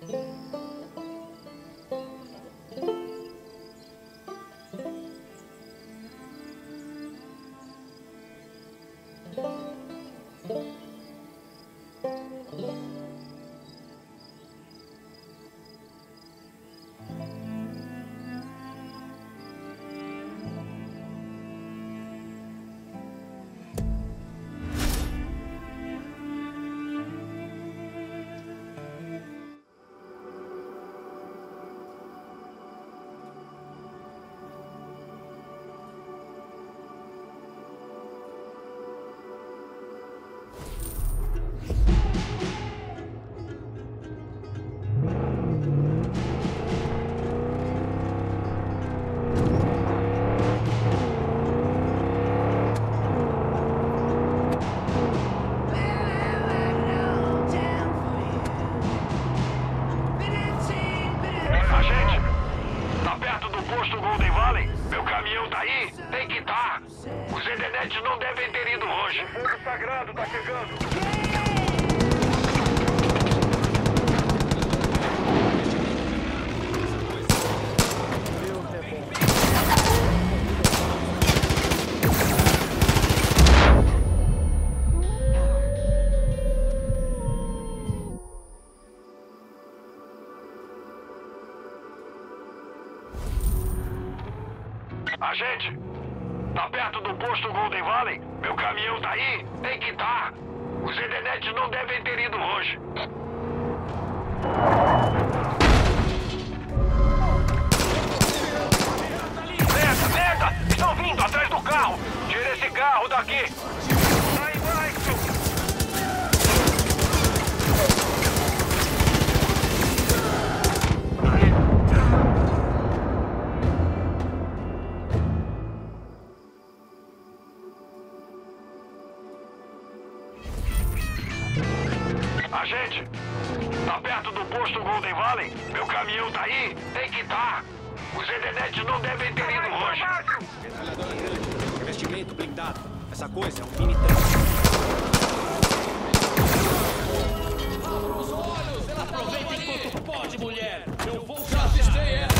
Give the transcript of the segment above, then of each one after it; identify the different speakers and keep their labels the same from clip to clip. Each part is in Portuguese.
Speaker 1: Agente, tá perto do posto Golden Valley? Meu caminhão tá aí? Tem que estar. Os Edenetes não devem ter ido longe. Merda, merda! Estão vindo atrás do carro! Tira esse carro daqui! Vai, Mike! Agente, tá perto do posto Golden Valley? Meu caminhão tá aí? Tem que estar. Os Edenetes não devem ter ido longe.
Speaker 2: Metralhadora grande, revestimento blindado. Essa coisa é um mini tanque.
Speaker 3: Abra os olhos! Ela aproveita enquanto pode, mulher! Eu vou já avistei ela!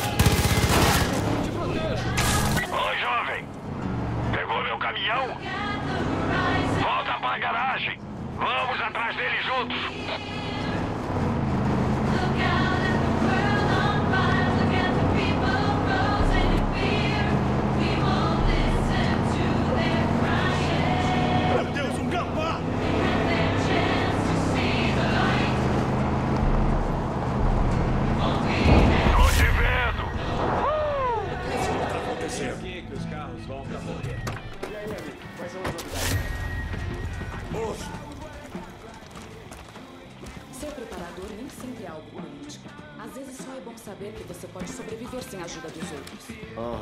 Speaker 3: Te protejo!
Speaker 1: Oi, jovem. Pegou meu caminhão? Volta pra garagem. Vamos atrás dele juntos.
Speaker 2: Meu Deus, um gambá!
Speaker 1: Tô te vendo.
Speaker 2: O que tá acontecendo?
Speaker 3: Aqui que os carros vão pra morrer.
Speaker 2: E aí, amigo? Quais são as novidades? Moço!
Speaker 4: Ser preparador nem sempre é algo político. Às vezes só é bom saber que você pode sobreviver sem a ajuda dos outros.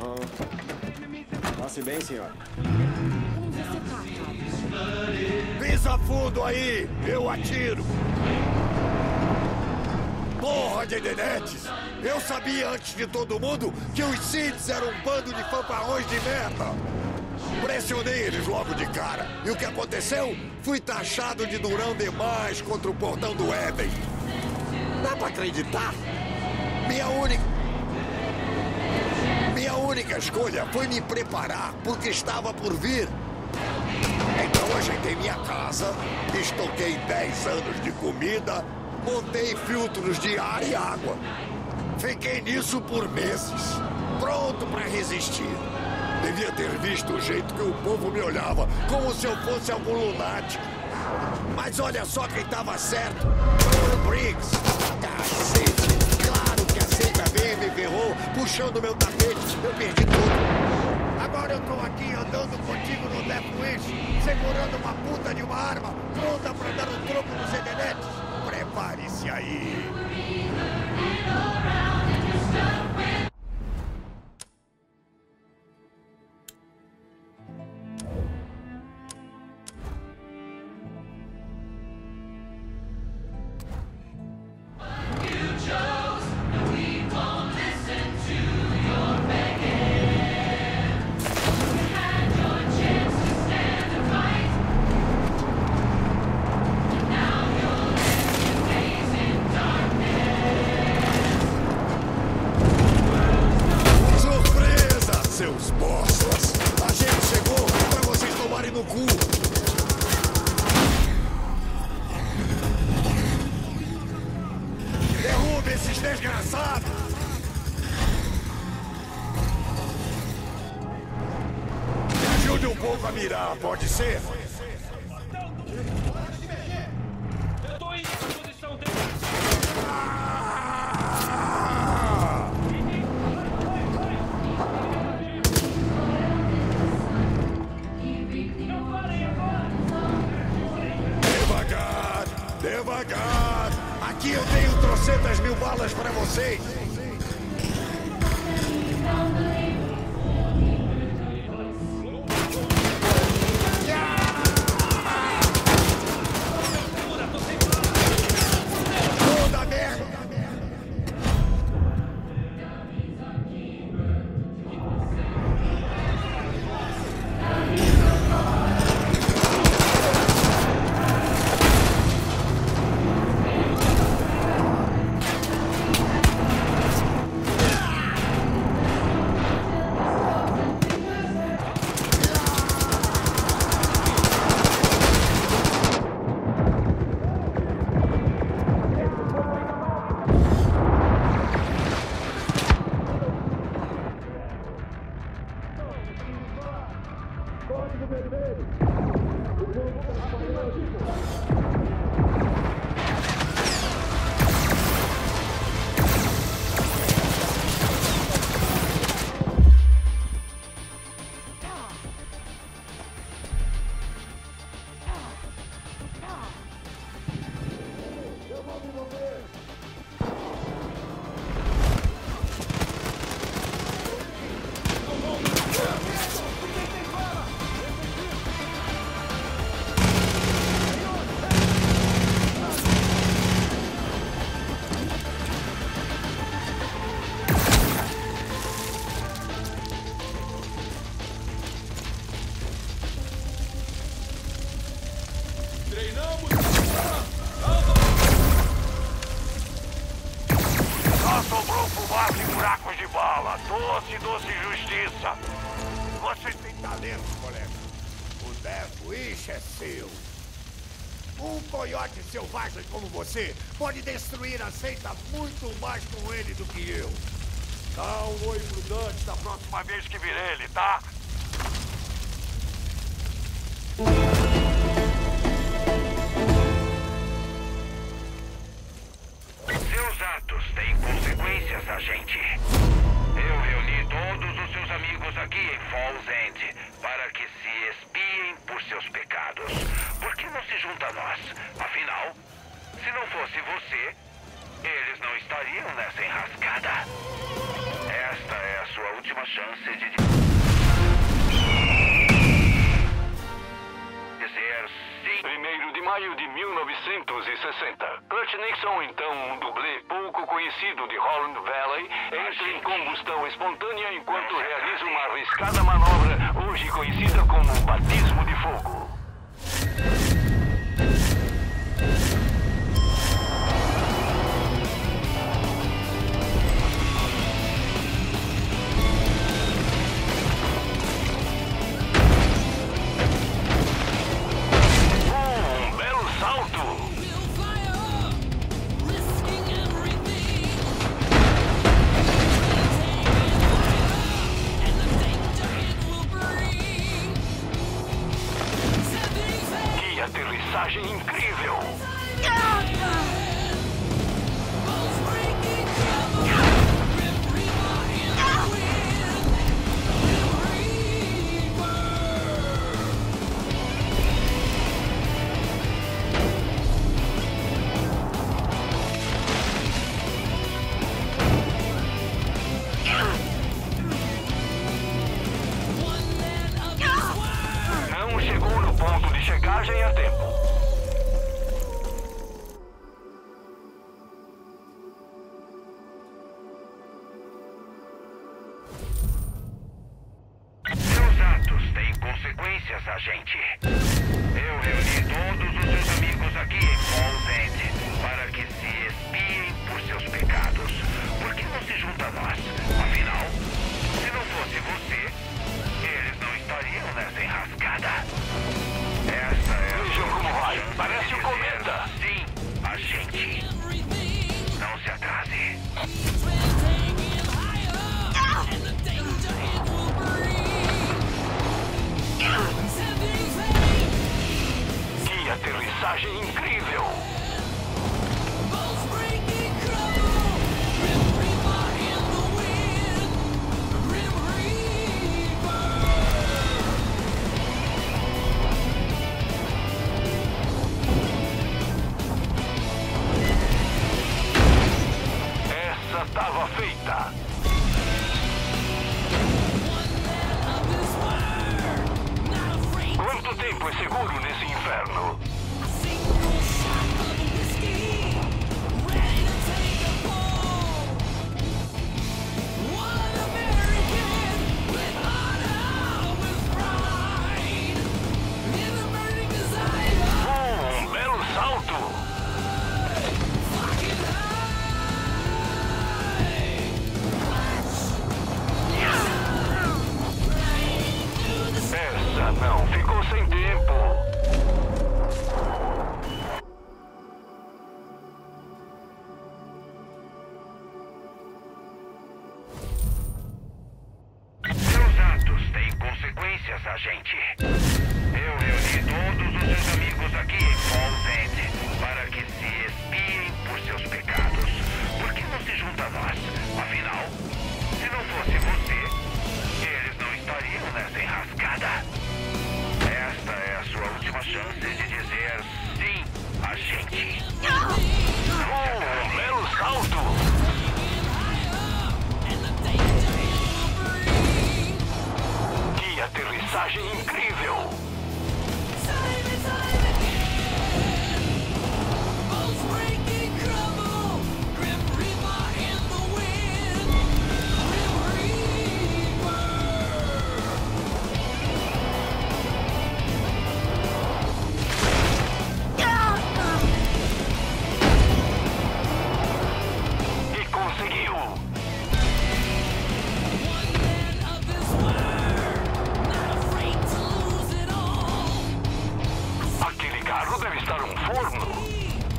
Speaker 2: Passe bem, senhor.
Speaker 4: Como você tá, Carlos?
Speaker 5: Pisa fundo aí, eu atiro. Porra de Edenetes! Eu sabia antes de todo mundo que os Seeds eram um bando de fanfarrões de merda. Pressionei eles logo de cara. E o que aconteceu? Fui taxado de durão demais contra o portão do Éden. Dá pra acreditar? Minha única escolha foi me preparar porque estava por vir. Então ajeitei minha casa, estoquei 10 anos de comida, montei filtros de ar e água. Fiquei nisso por meses, pronto para resistir. Devia ter visto o jeito que o povo me olhava, como se eu fosse algum lunático. Mas olha só quem estava certo. Foi o Briggs. Cacete. Claro que a seita veio e me ferrou, puxando meu tapete. Eu perdi tudo. Agora eu tô aqui andando contigo no Death Wish, segurando uma puta de uma arma, pronta pra dar um troco nos Edenetes. Prepare-se aí.
Speaker 6: Now
Speaker 5: armas, desgraçado! Me ajude um pouco a mirar, pode ser?
Speaker 3: Eu tô indo pra posição dele.
Speaker 5: Devagar, devagar! Aqui eu tenho trocentas mil balas pra vocês! Toda merda!
Speaker 1: Só sobrou fumaça e buracos de bala. Doce, doce justiça.
Speaker 5: Você tem talento, colega. O Death Wish é seu. Um coiote selvagem como você pode destruir a seita muito mais com ele do que eu.
Speaker 1: Dá um oi pro Dante da próxima vez que vir ele, tá? Seus atos têm consequências, agente. Eu reuni todos os seus amigos aqui em Falls End para que se expiem por seus pecados. Por que não se junta a nós? Afinal, se não fosse você, eles não estariam nessa enrascada. Esta é a sua última chance de dizer sim. 1º de maio de 1960. Kurt Nixon, então um dublê pouco conhecido de Holland Valley, entra em combustão espontânea enquanto realiza uma arriscada manobra, hoje conhecida como batismo de fogo. Aterrissagem incrível! Não chegou no ponto de chegagem a tempo. Seus atos têm consequências, agente. Eu reuni todos os seus amigos aqui em Falls End para que se expiem por seus pecados. Por que não se junta a nós? Afinal, se não fosse você, eles não estariam nessa enrascada. Essa é Vejam como vai. Parece um cometa. Sim, agente. Não se atrase.
Speaker 6: estava feita. Quanto tempo é seguro nesse inferno? Um belo salto! Essa não ficou sem tempo.
Speaker 1: Seus atos têm consequências, agente. Eu reuni todos os seus amigos aqui em Falls End para que se expiem por seus pecados. Por que não se junta a nós? Afinal, se não fosse você, eles não estariam nessa enrascada. Esta é a sua última chance de dizer sim, agente.
Speaker 6: Um belo salto! Que aterrissagem incrível! E conseguiu! Aquele carro deve estar um forno.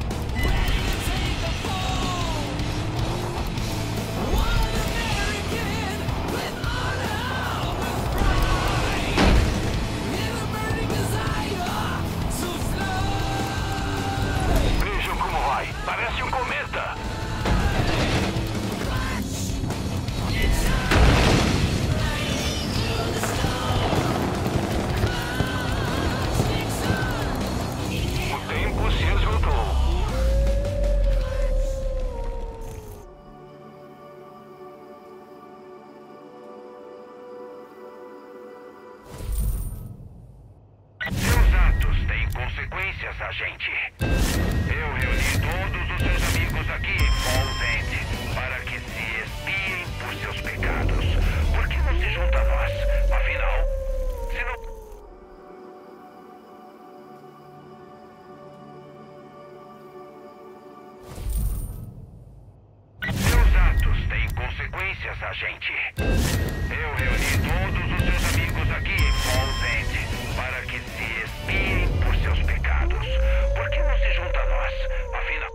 Speaker 6: Vejam como vai. Parece um cometa. O tempo se esgotou.
Speaker 1: Seus atos têm consequências, agente. Eu reuni todos os seus amigos aqui em Falls End para que se expiem por seus pecados. Por que não se junta a nós? Afinal, se não... Seus atos têm consequências, agente. Eu reuni todos os seus amigos aqui em Falls End para que se expiem por seus pecados. Por que não se junta a nós? Afinal...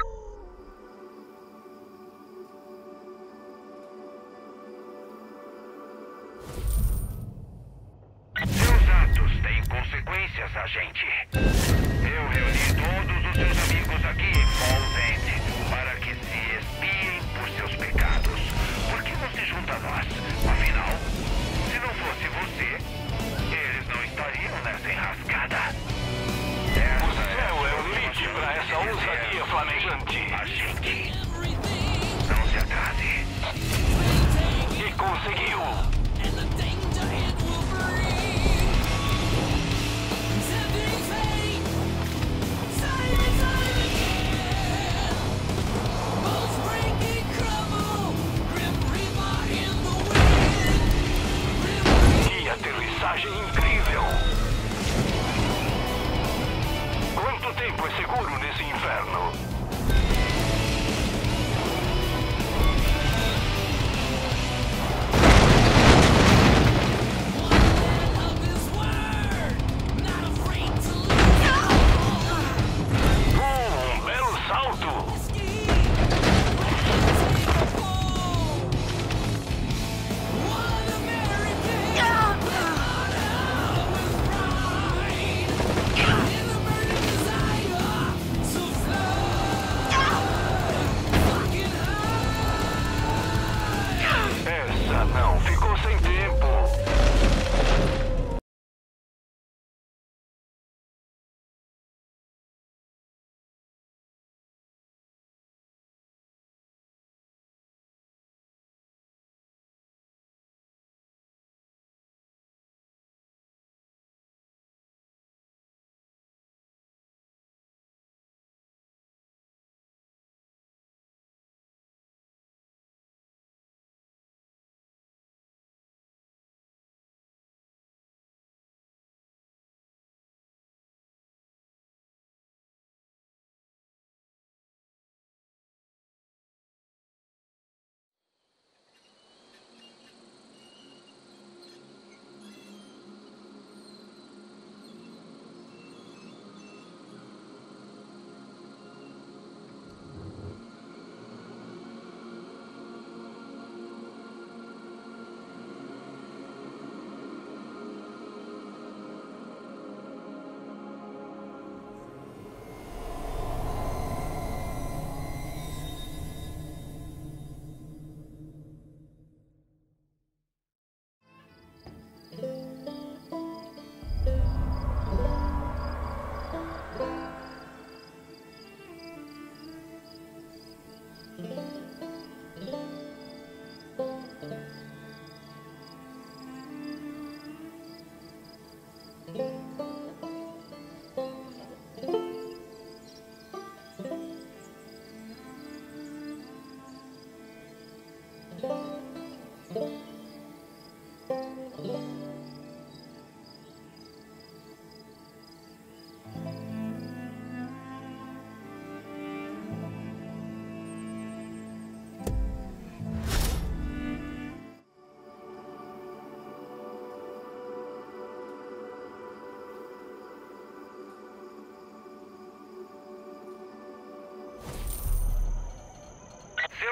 Speaker 1: Seus atos têm consequências, agente. Eu reuni todos os seus amigos aqui em Falls End para que se expiem por seus pecados. Por que não se junta a nós? Afinal, se não fosse você, eles não estariam nessa enrascada.
Speaker 6: O céu é o limite para essa ousadia flamejante.
Speaker 1: Agente, não se atrase.
Speaker 6: E conseguiu! Que aterrissagem incrível! Quanto tempo é seguro nesse inferno?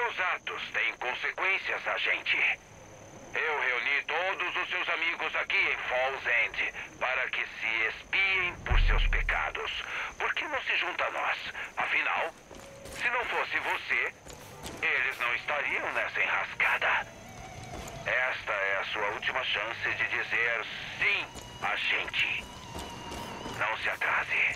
Speaker 1: Seus atos têm consequências, agente. Eu reuni todos os seus amigos aqui em Falls End para que se expiem por seus pecados. Por que não se junta a nós? Afinal, se não fosse você, eles não estariam nessa enrascada. Esta é a sua última chance de dizer sim, agente. Não se atrase.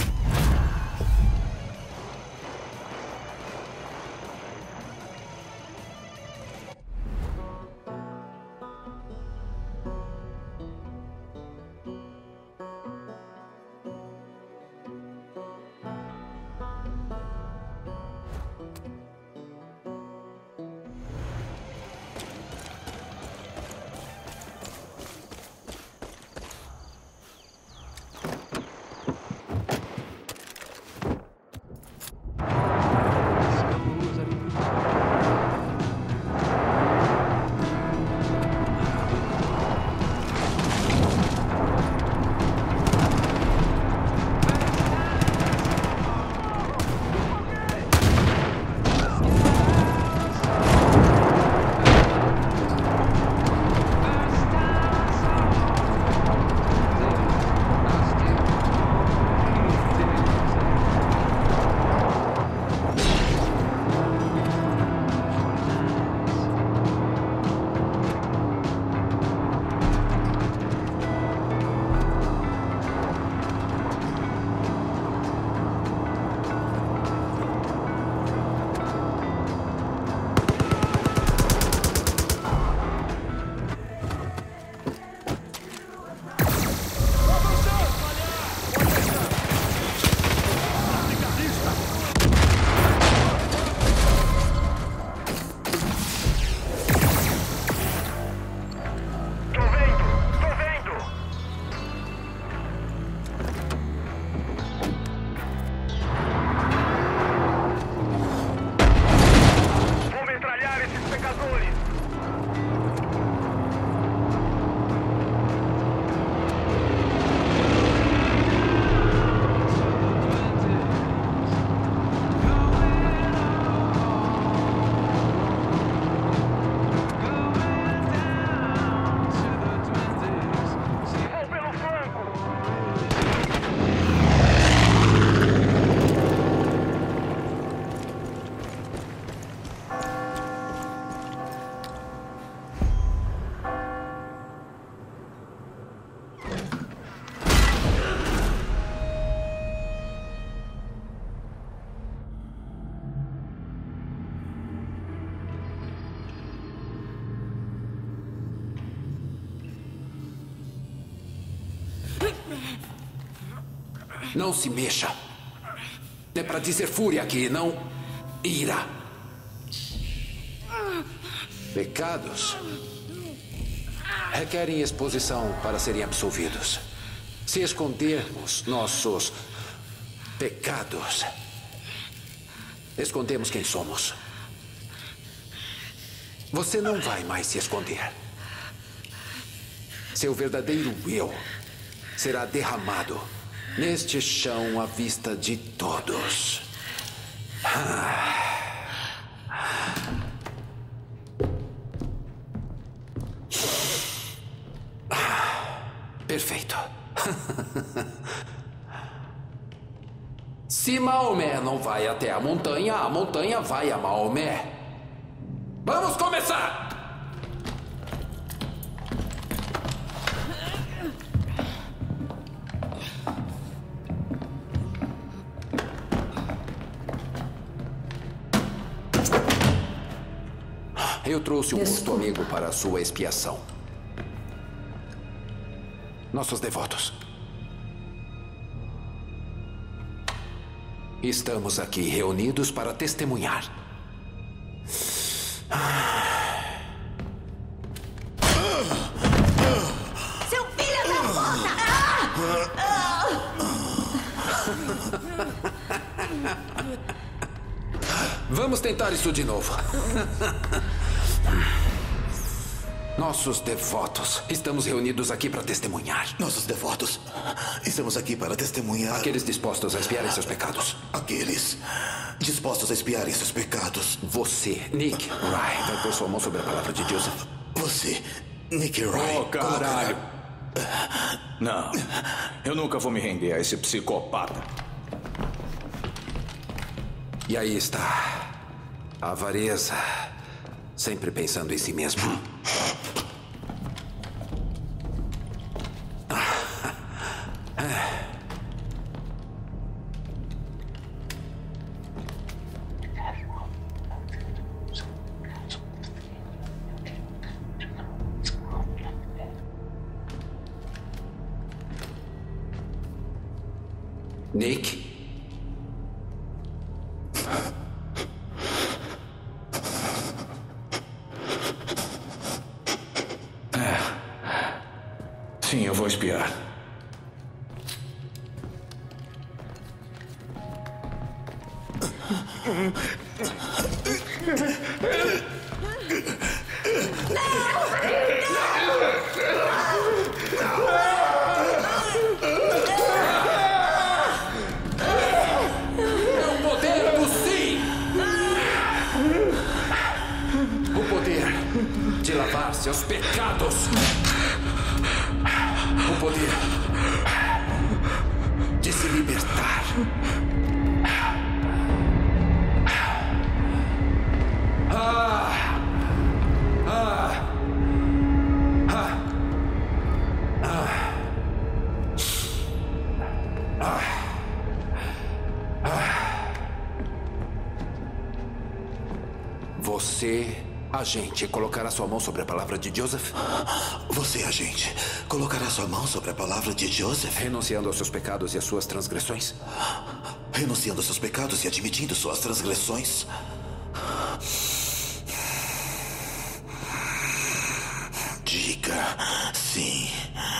Speaker 7: Não se mexa. É para dizer fúria aqui, não ira. Pecados requerem exposição para serem absolvidos. Se escondermos nossos pecados, escondemos quem somos. Você não vai mais se esconder. Seu verdadeiro eu será derramado neste chão à vista de todos. Perfeito. Se Maomé não vai até a montanha vai a Maomé. Vamos começar! Eu trouxe um morto amigo para a sua expiação. Nossos devotos. Estamos aqui reunidos para testemunhar.
Speaker 8: Seu filho da puta!
Speaker 7: Vamos tentar isso de novo. Nossos devotos. Estamos reunidos aqui para testemunhar.
Speaker 9: Nossos devotos. Estamos aqui para testemunhar.
Speaker 7: Aqueles dispostos a expiarem seus pecados.
Speaker 9: Aqueles dispostos a expiarem seus pecados.
Speaker 7: Você, Nick Rye, vai pôr sua mão sobre a palavra de Joseph.
Speaker 9: Você, Nick Rye.
Speaker 3: Oh, caralho. Não, eu nunca vou me render a esse psicopata.
Speaker 7: E aí está. A avareza. Sempre pensando em si mesmo. Nick?
Speaker 3: Sim, eu vou espiar.
Speaker 7: O poder do sim! O poder de lavar seus pecados. O poder de se libertar. Você, agente, colocará sua mão sobre a palavra de Joseph?
Speaker 9: Você, agente, colocará sua mão sobre a palavra de Joseph?
Speaker 7: Renunciando aos seus pecados e às suas transgressões?
Speaker 9: Renunciando aos seus pecados e admitindo suas transgressões? Diga sim.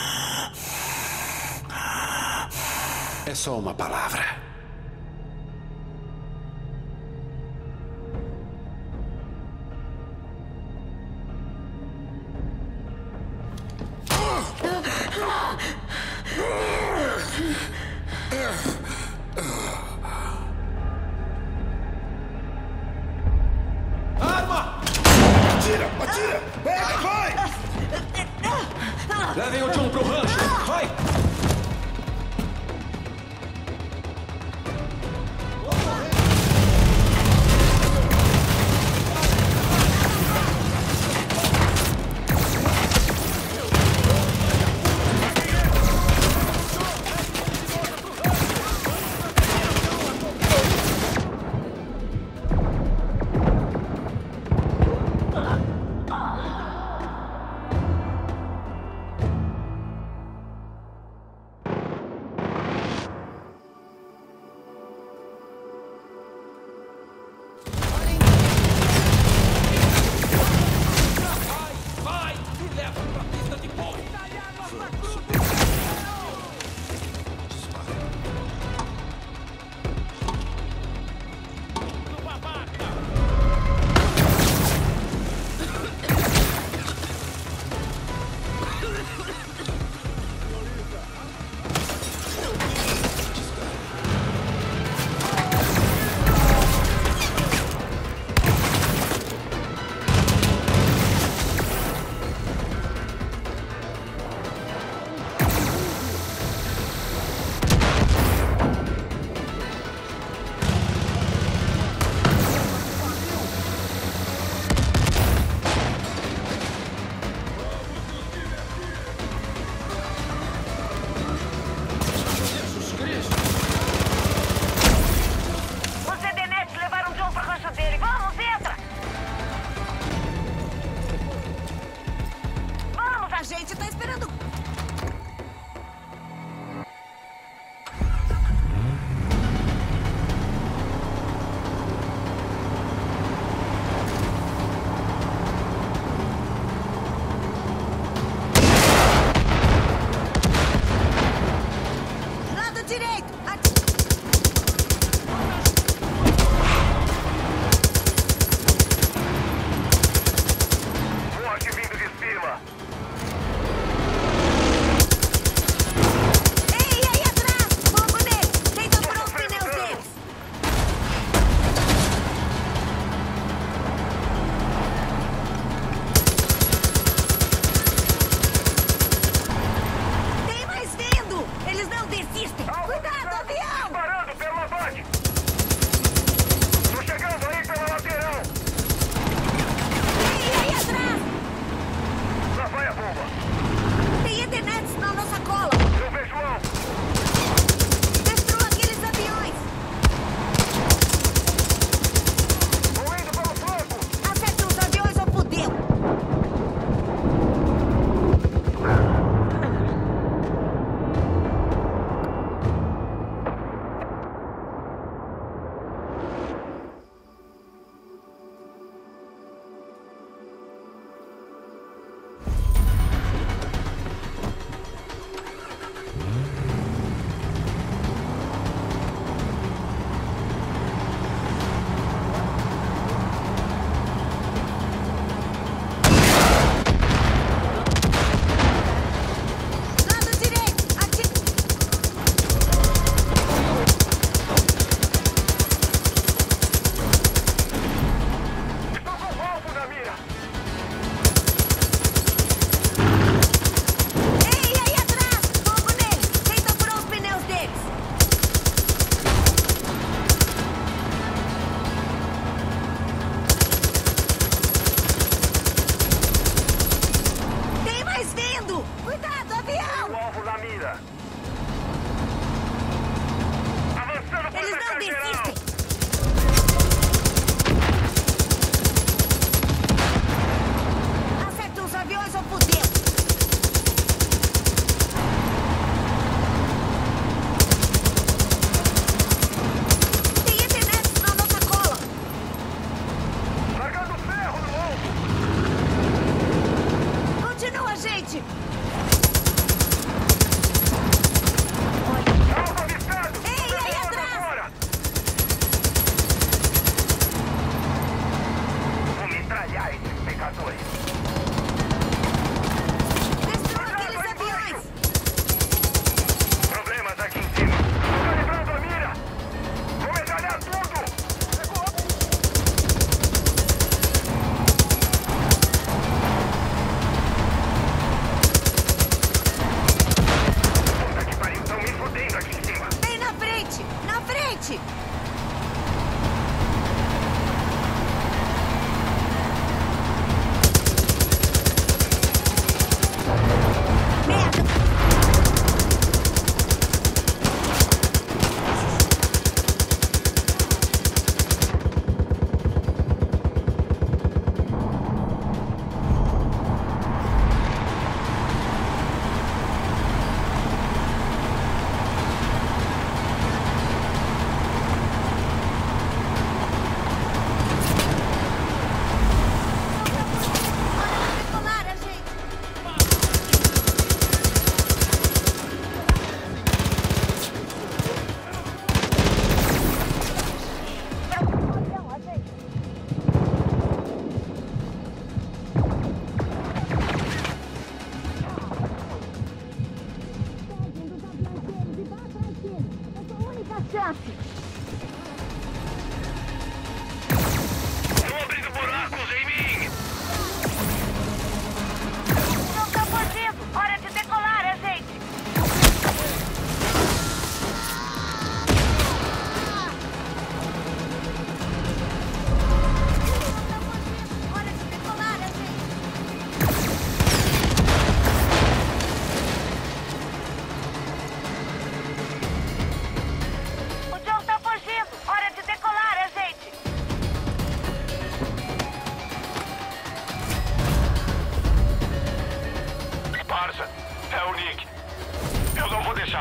Speaker 7: É só uma palavra.
Speaker 9: Atira! Atira! Pega, vai!
Speaker 3: Levem o John pro rancho! Vai!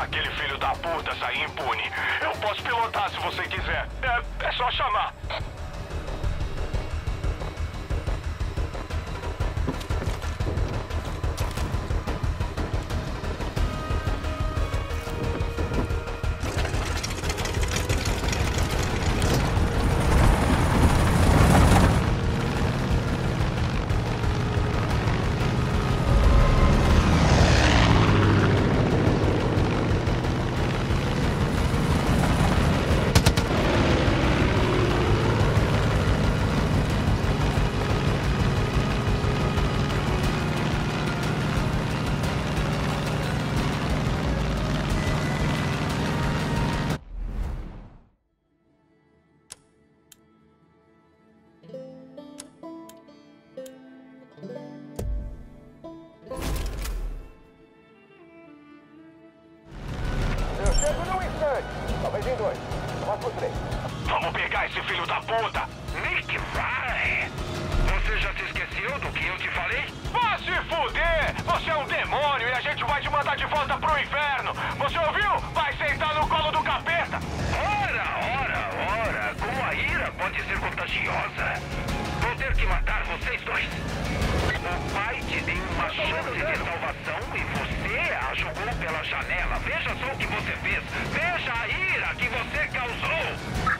Speaker 6: aquele filho da puta sair impune. Eu posso pilotar se você quiser. É só chamar. Vamos pegar esse filho da puta!
Speaker 1: Nick, vai! Você já se esqueceu do que eu te falei?
Speaker 6: Vá se fuder! Você é um demônio e a gente vai te mandar de volta pro inferno! Você ouviu? Vai sentar no colo do capeta!
Speaker 1: Ora! Como a ira pode ser contagiosa? Vou ter que matar vocês dois. O pai te deu uma chance de salvação e você a jogou pela janela. Veja só o que você fez. Veja a ira que você causou.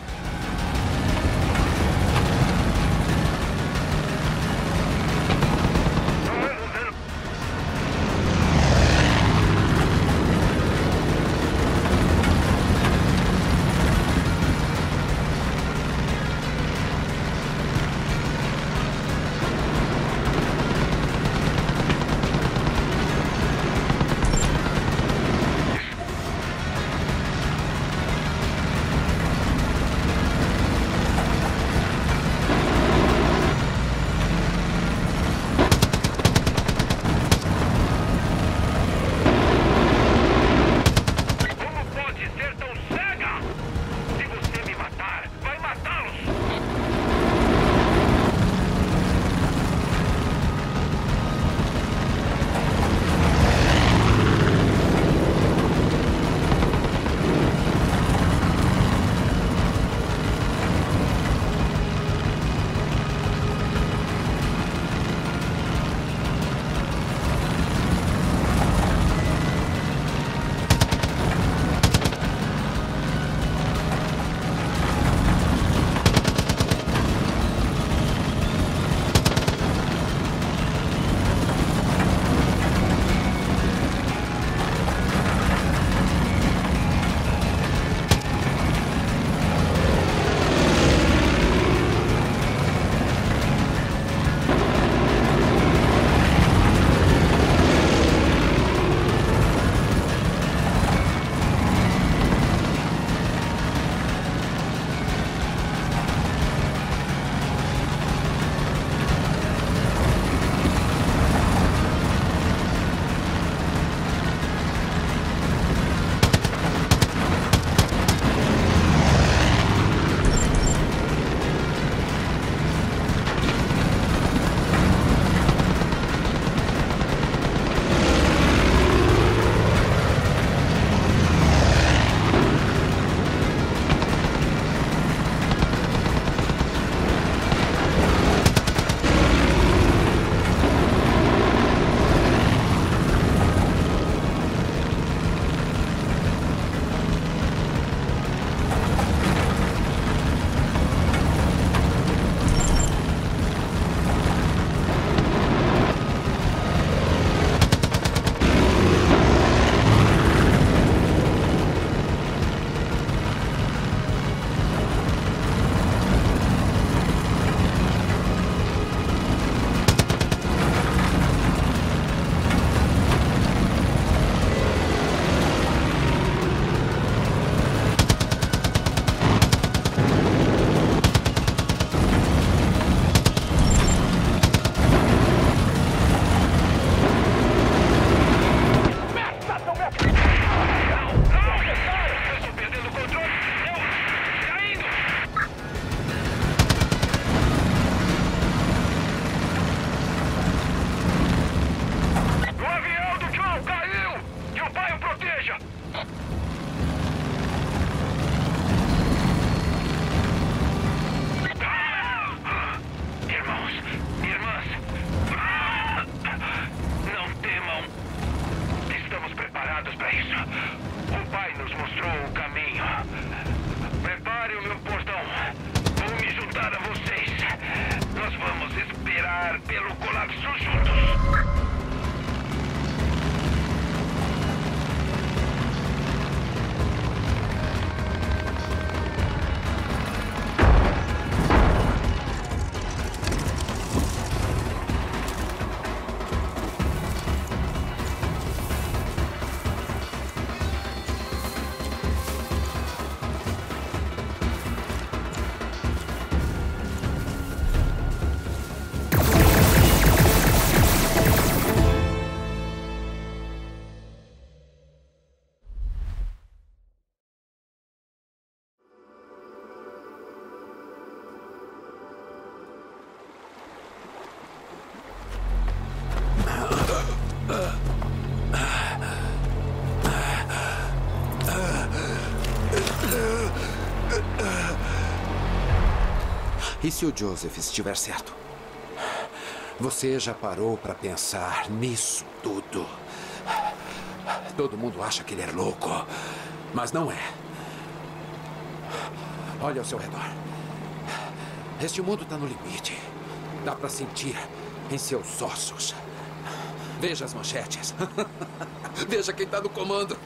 Speaker 7: E se o Joseph estiver certo? Você já parou para pensar nisso tudo? Todo mundo acha que ele é louco, mas não é. Olha ao seu redor. Este mundo está no limite. Dá para sentir em seus ossos. Veja as manchetes. Veja quem está no comando.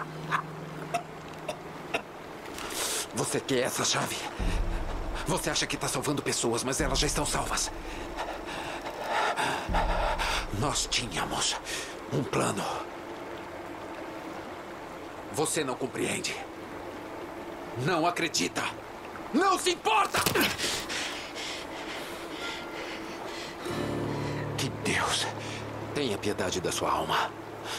Speaker 7: Você quer essa chave? Você acha que está salvando pessoas, mas elas já estão salvas. Nós tínhamos um plano. Você não compreende. Não acredita. Não se importa! Que Deus tenha piedade da sua alma.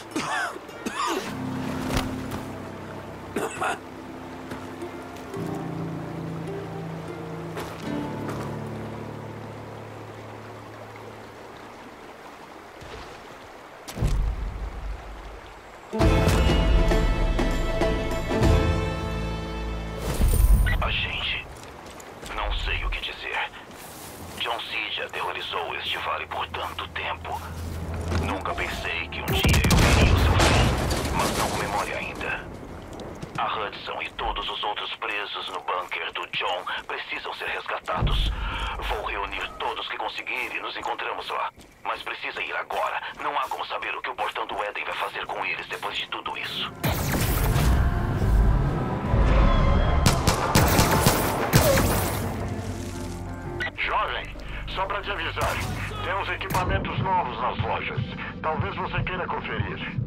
Speaker 1: Agente, não sei o que dizer. John Seed aterrorizou este vale por tanto tempo. Nunca pensei que um dia eu veria o seu fim, mas não comemore ainda. A Hudson e todos os outros presos no bunker do John precisam ser resgatados. Vou reunir todos que conseguir e nos encontramos lá. Mas precisa ir agora. Não há como saber o que o portão do Éden vai fazer com eles depois de tudo isso.
Speaker 6: Jovem, só pra te avisar, temos equipamentos novos nas lojas. Talvez você queira conferir.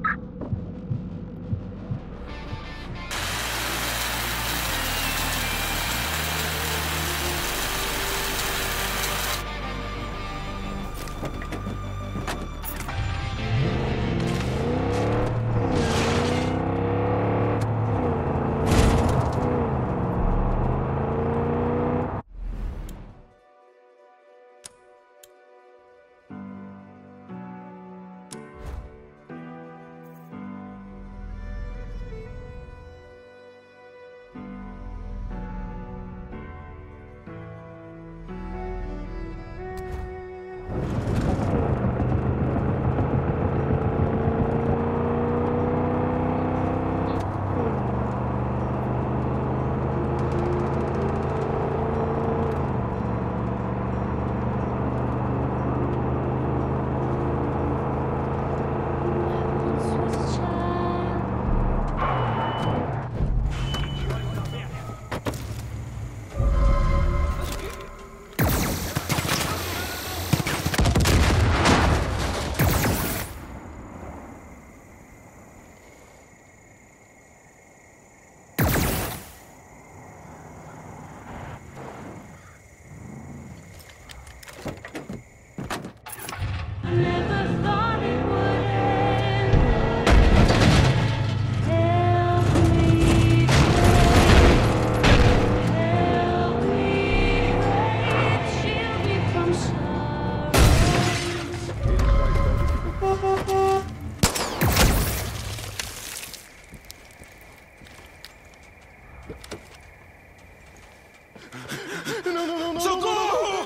Speaker 10: Socorro!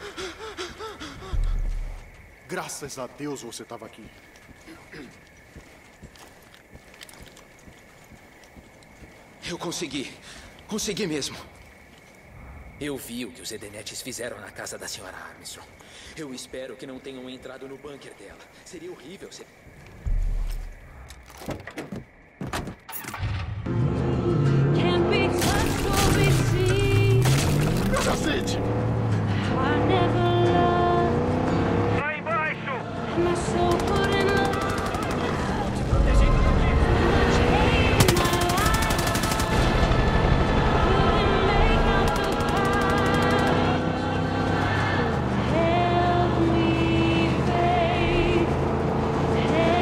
Speaker 10: Graças a Deus você estava aqui.
Speaker 11: Eu consegui. Consegui mesmo. Eu vi o que os Edenetes fizeram na casa da Sra. Armstrong. Eu espero que não tenham entrado no bunker dela. Seria horrível se...
Speaker 10: Cacete!
Speaker 6: Lá embaixo!
Speaker 12: Help me, faith.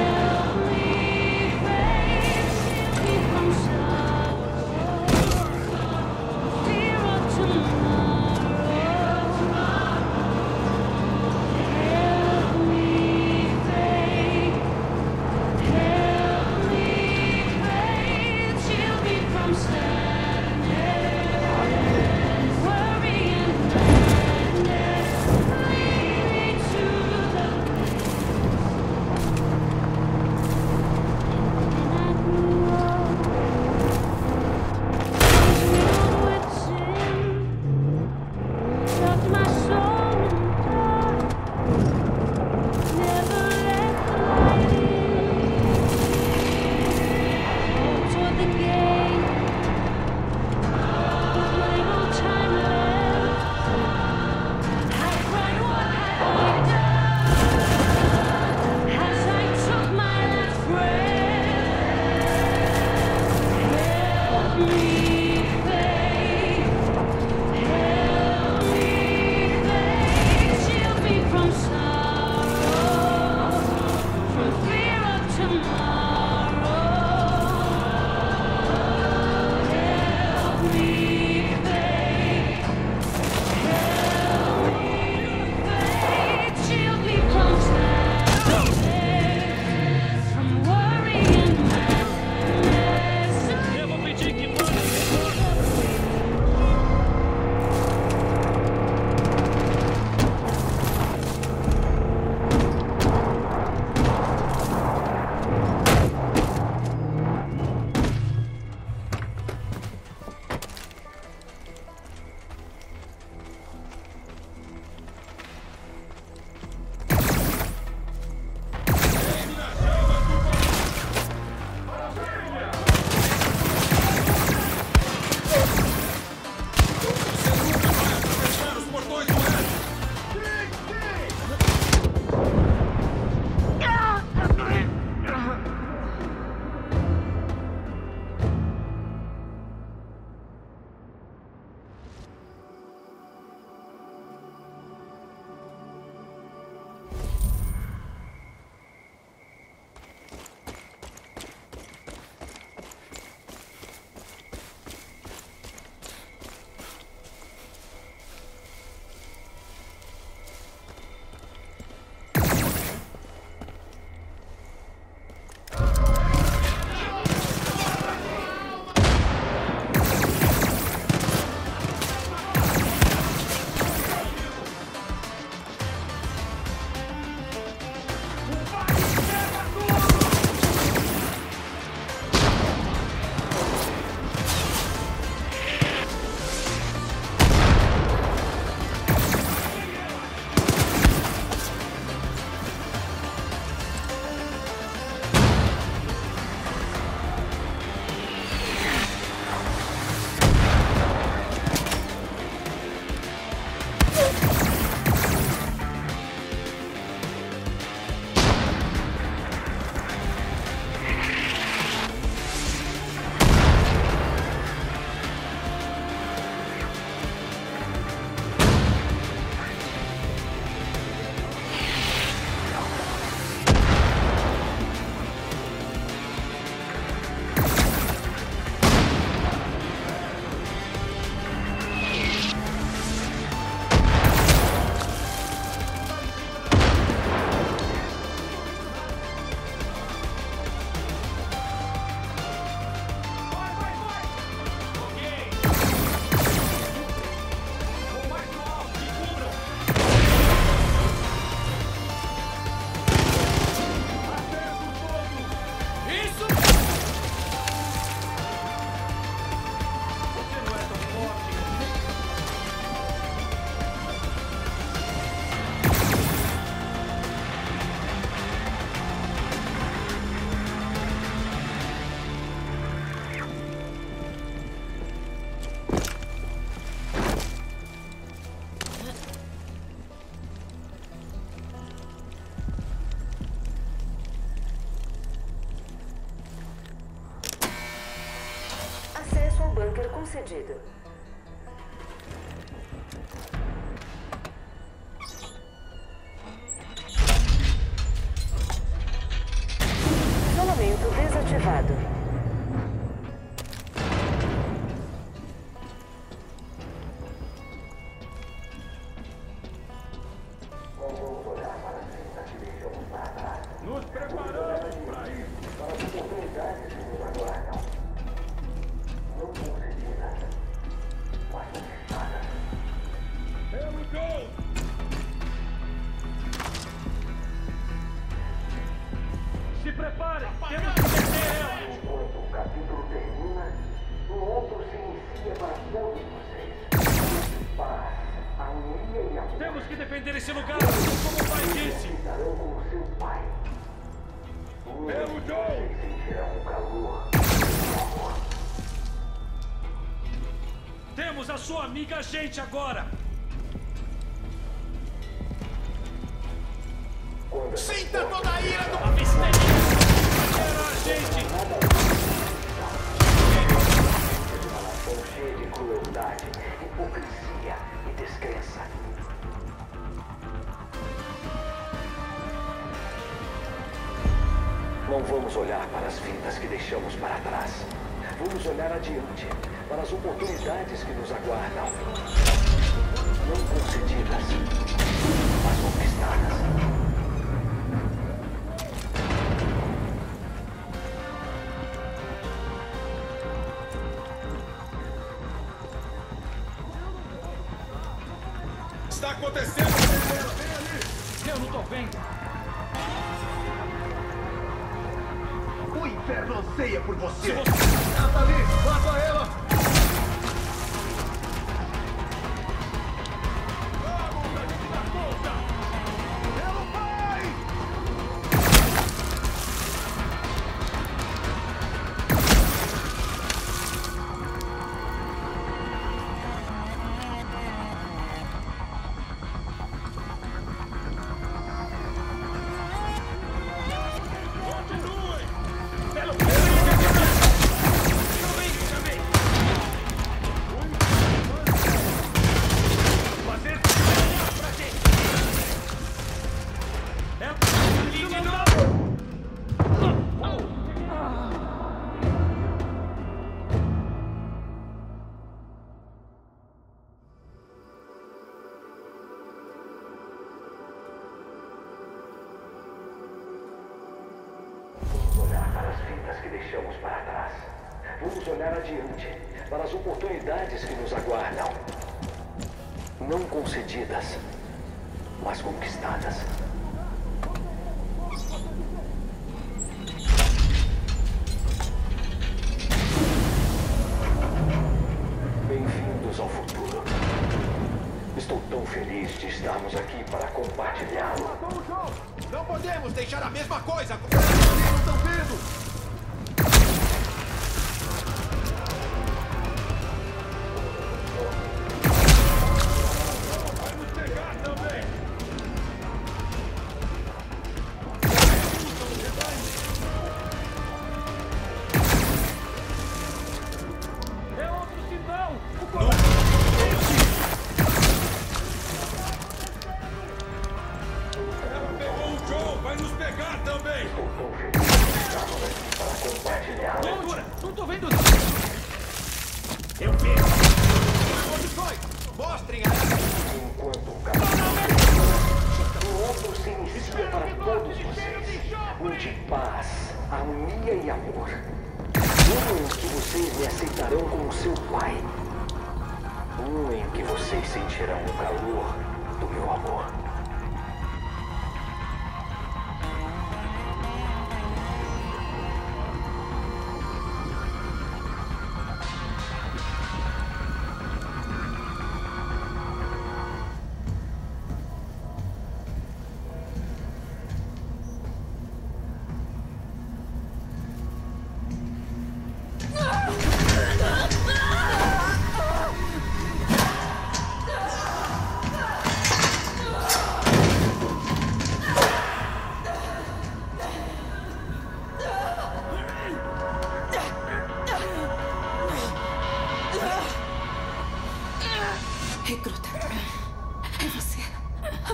Speaker 12: concedido. Isolamento desativado.
Speaker 6: Nos preparamos para isso. Para as oportunidades que nos aguardam. Não concedidas, mas conquistadas. Here we go! Se prepare! Temos que deter ela! Enquanto o capítulo termina, um outro se inicia para todos vocês. Paz, harmonia e amor. Temos que defender esse lugar, como o pai disse! Estarão como seu pai. Here we go! Vocês sentirão o calor. Temos a sua amiga gente agora!
Speaker 3: Sinta toda a ira do...
Speaker 6: A histeria! Era a gente! Uma nação cheia de crueldade, hipocrisia e descrença. Não vamos olhar para as vidas que deixamos para trás. Vamos olhar adiante, para as oportunidades que nos aguardam. Não concedidas, mas conquistadas.
Speaker 3: Está acontecendo! Vem ali!
Speaker 6: Eu não tô vendo!
Speaker 3: O inferno anseia por você! Ela tá ali! Mata ela! Vamos, a gente dá conta! Pelo pai!
Speaker 6: Deixamos para trás. Vamos olhar adiante, para as oportunidades que nos aguardam. Não concedidas, mas conquistadas. Bem-vindos ao futuro. Estou tão feliz de estarmos aqui para compartilhá-lo.
Speaker 3: Não podemos deixar a mesma coisa! Não estão vendo!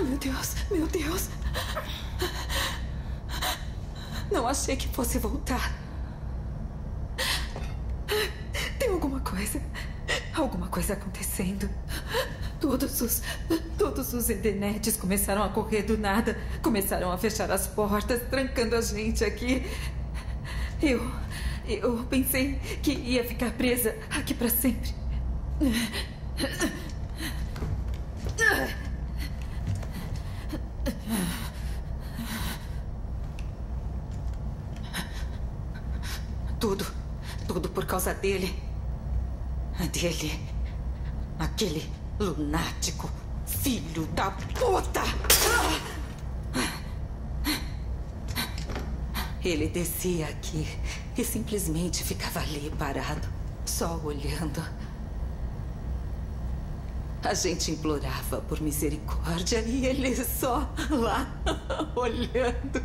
Speaker 4: meu Deus, meu Deus. Não achei que fosse voltar. Tem alguma coisa acontecendo. Todos os Edenetes começaram a correr do nada. Começaram a fechar as portas, trancando a gente aqui. Eu pensei que ia ficar presa aqui pra sempre. Tudo por causa dele. Aquele lunático filho da puta! Ele descia aqui e simplesmente ficava ali parado, só olhando. A gente implorava por misericórdia e ele só lá olhando.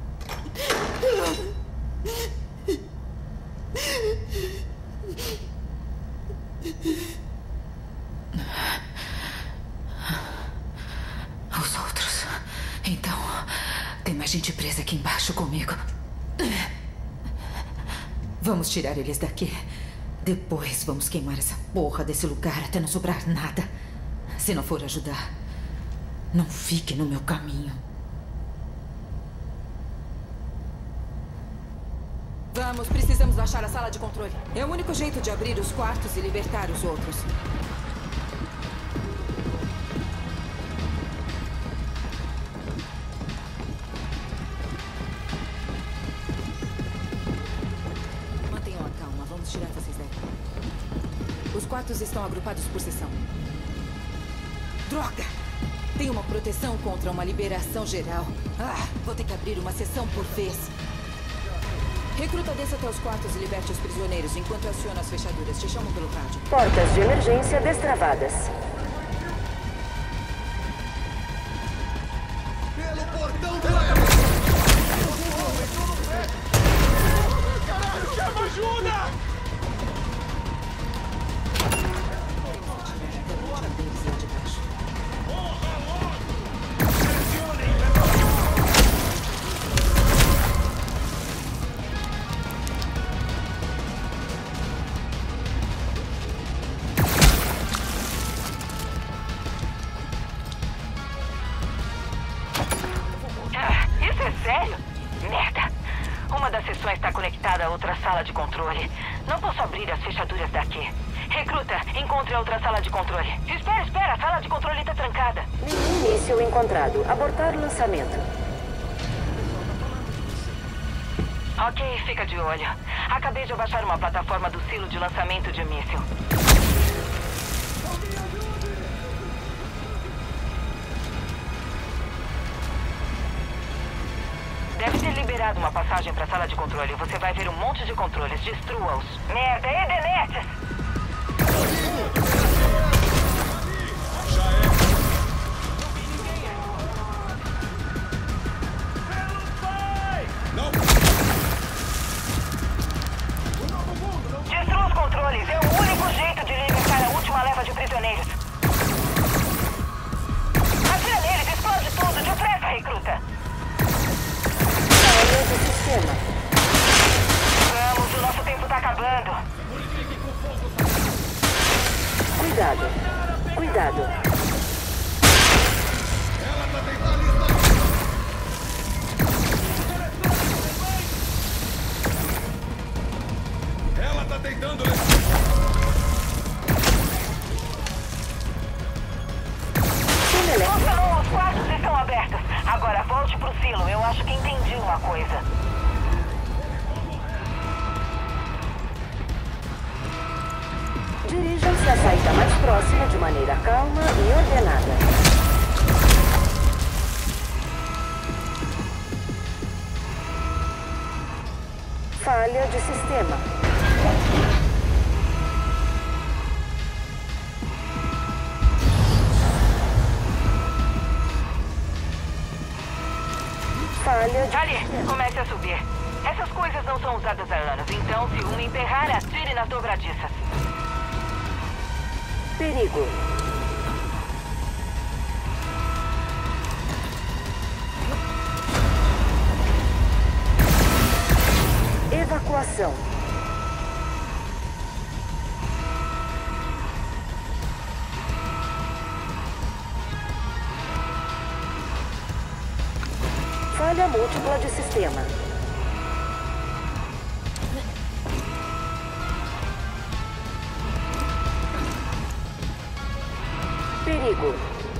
Speaker 4: Os outros. Então, tem mais gente presa aqui embaixo comigo. Vamos tirar eles daqui. Depois vamos queimar essa porra desse lugar até não sobrar nada. Se não for ajudar, não fique no meu caminho. Vamos, precisamos achar a sala de controle. É o único jeito de abrir os quartos e libertar os outros. Mantenham a calma, vamos tirar vocês daqui. Os quartos estão agrupados por seção. Droga! Tem uma proteção contra uma liberação geral. Vou ter que abrir uma seção por vez. Recruta, desça até os quartos e liberte os prisioneiros enquanto aciona as fechaduras. Te chamo pelo rádio.
Speaker 12: Portas de emergência destravadas.
Speaker 10: Pelo portão do... Caralho, chama ajuda!
Speaker 8: Sala de controle. Não posso abrir as fechaduras daqui. Recruta, encontre a outra sala de controle. Espera, a sala de controle está trancada.
Speaker 12: Míssil encontrado. Abortar lançamento.
Speaker 8: Ok, fica de olho. Acabei de abaixar uma plataforma do silo de lançamento de míssil. Deve ter liberado uma passagem para a sala de controle. Você vai ver um monte de controles. Destrua-os. Merda, Edenetes!
Speaker 10: Já é. Não!
Speaker 8: Destrua os controles. É o único jeito de libertar a última leva de prisioneiros. Atira neles, explode tudo. Depressa, recruta.
Speaker 12: Do sistema.
Speaker 8: Vamos, o nosso tempo tá acabando.
Speaker 12: Cuidado.
Speaker 10: Ela tá tentando...
Speaker 8: Funcionou, os quartos estão abertos. Agora volte pro silo. Eu acho que entendi uma coisa.
Speaker 12: Dirijam-se à saída mais próxima de maneira calma e ordenada. Falha de sistema.
Speaker 8: Ali, comece a subir. Essas coisas não são usadas há anos, então se uma emperrar, atire nas dobradiças.
Speaker 12: Perigo. Evacuação. Falha múltipla de sistema. Perigo.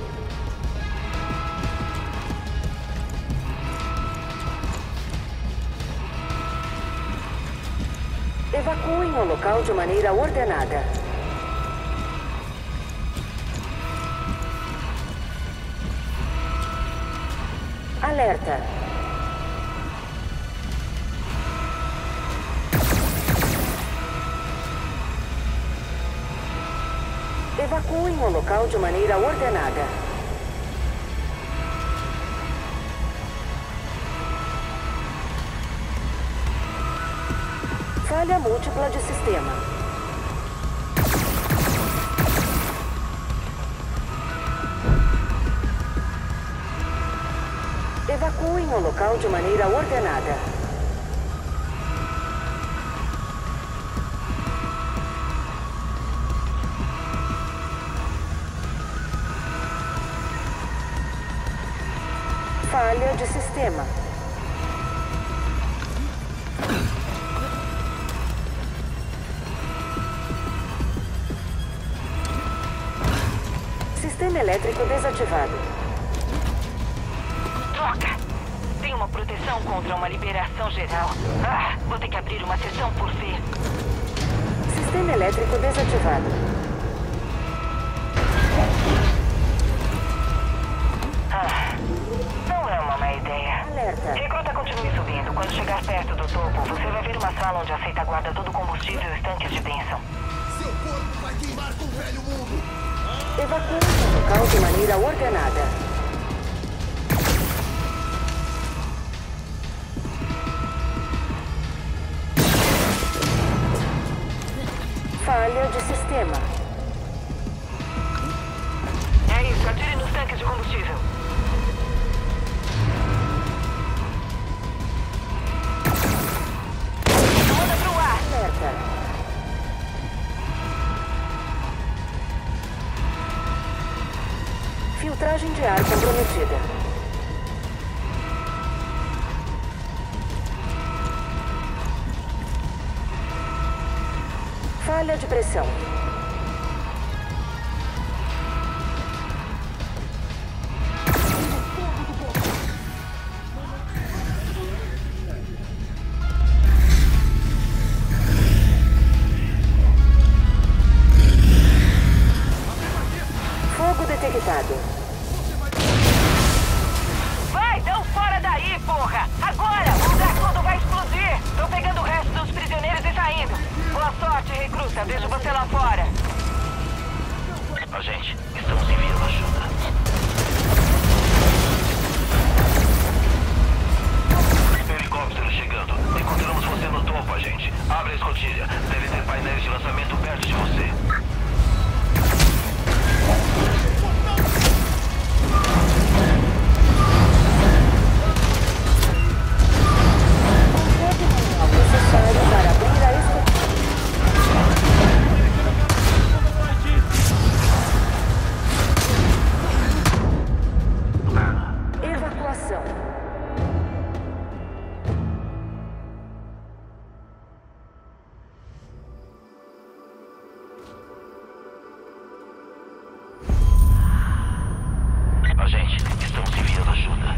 Speaker 12: Evacuem o local de maneira ordenada. Alerta. Evacuem o local de maneira ordenada. Falha múltipla de sistema. Evacuem o local de maneira ordenada. Falha de sistema. Sistema elétrico desativado.
Speaker 8: Troca! Tem uma proteção contra uma liberação geral. Vou ter que abrir uma sessão por ver.
Speaker 12: Sistema elétrico desativado.
Speaker 8: Não é uma má ideia.
Speaker 12: Alerta.
Speaker 8: Recruta, continue subindo. Quando chegar perto do topo, você vai ver uma sala onde a seita guarda todo o combustível e os tanques de bênção.
Speaker 5: Seu corpo vai queimar com o velho mundo!
Speaker 12: Evacuem o local de maneira ordenada. Falha de sistema.
Speaker 8: É isso, atire nos tanques de combustível. Manda pro ar.
Speaker 12: Alerta. Filtragem de ar comprometida. Falha de pressão. Fogo detectado.
Speaker 8: Vai, dão fora daí, porra! Agora! O lugar todo vai explodir! Tô pegando o resto dos prisioneiros e saindo. Boa sorte, recruta. Vejo você lá fora.
Speaker 1: Agente, estamos enviando ajuda. Helicóptero chegando. Encontramos você no topo, agente. Abre a escotilha. Deve ter painéis de lançamento perto de você.
Speaker 12: Necessário para abrir a escotilha. Evacuação.
Speaker 1: Agente, estamos enviando ajuda.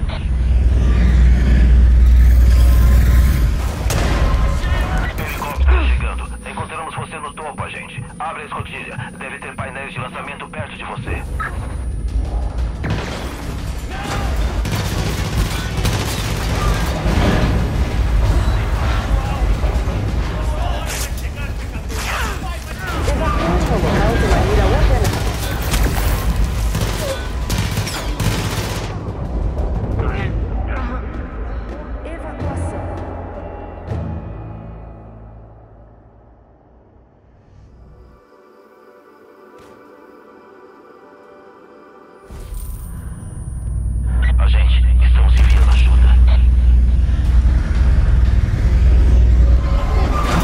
Speaker 1: Helicóptero chegando. Encontramos você no topo, agente. Abre a escotilha. Deve ter painéis de lançamento perto de você.
Speaker 12: Evacuem o local de maneira ordenada. Evacuação.
Speaker 1: Agente, estamos enviando ajuda.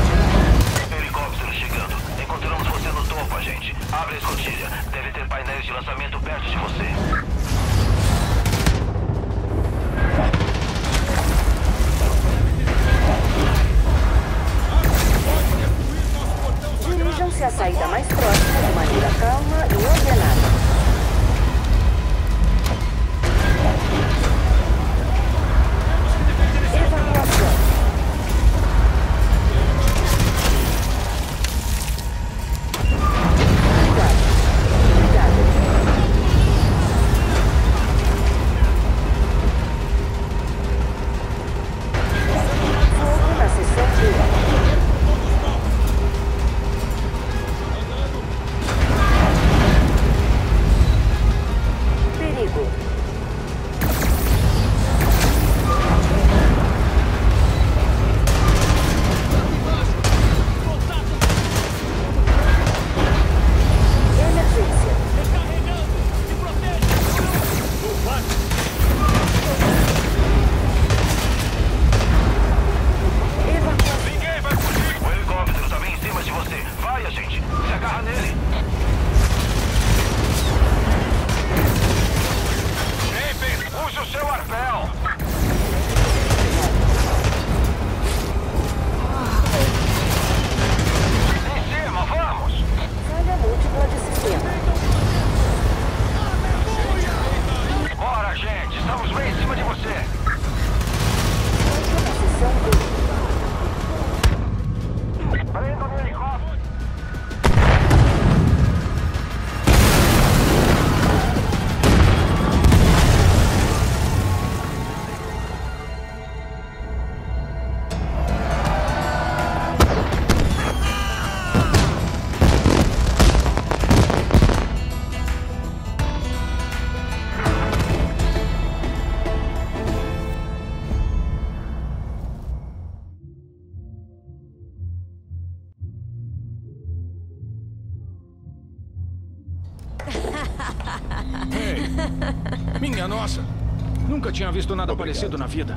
Speaker 10: minha nossa.
Speaker 2: Nunca tinha visto nada parecido na vida.